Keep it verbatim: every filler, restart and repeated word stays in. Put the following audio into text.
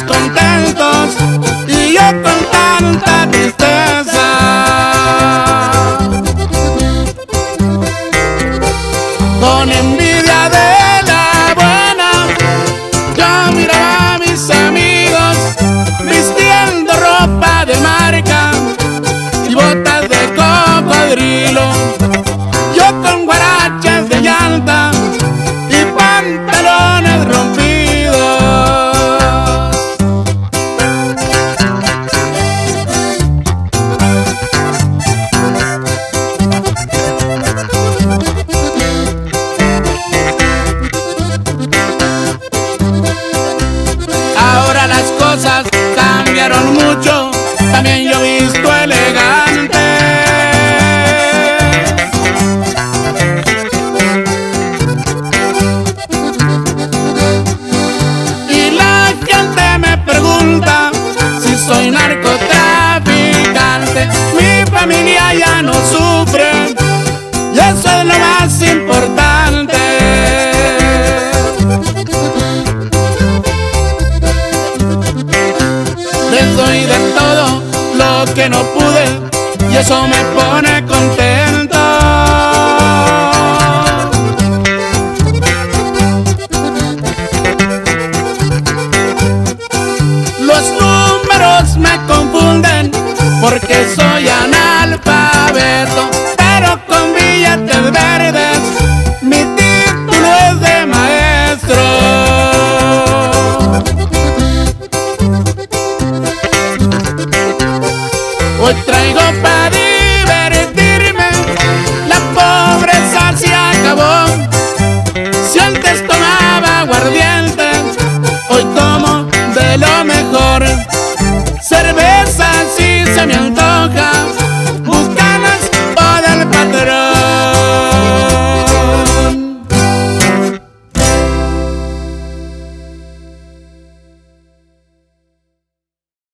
contentos y yo con tanta tristeza. Con envidia de la buena, yo miraba a mis amigos vistiendo ropa de marca y botas de cocodrilo, yo con guarachas de llanta y pantalones rompidos. Ahora las cosas cambiaron mucho, también yo he visto elegante. Y la gente me pregunta si soy narcotraficante. Mi familia ya no sufre y eso es lo más importante. Les doy de todo lo que no pude y eso me pone contento. Los números me confunden porque soy analfabeto, pero con billetes verdes mi título es de maestro. Hoy traigo para divertirme, la pobreza se acabó. Si antes tomaba aguardiente, hoy tomo de lo mejor.